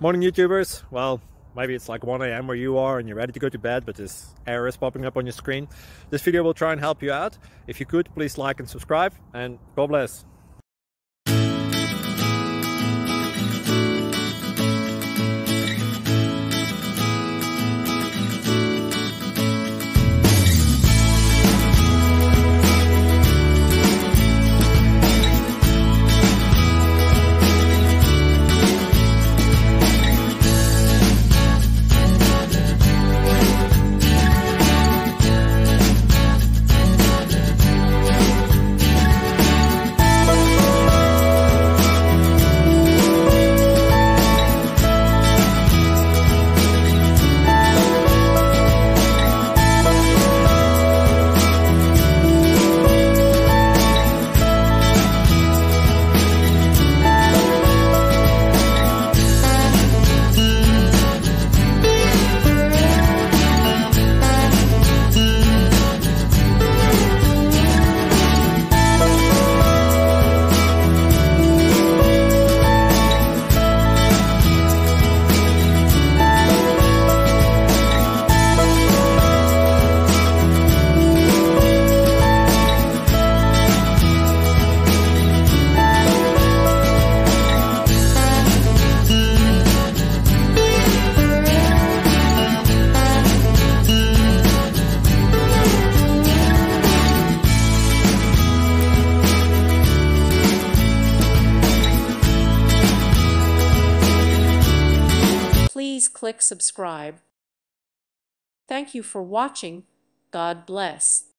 Morning YouTubers. Well, maybe it's like 1 a.m. where you are and you're ready to go to bed, but this error is popping up on your screen. This video will try and help you out. If you could, please like and subscribe, and God bless. Please click subscribe. Thank you for watching. God bless.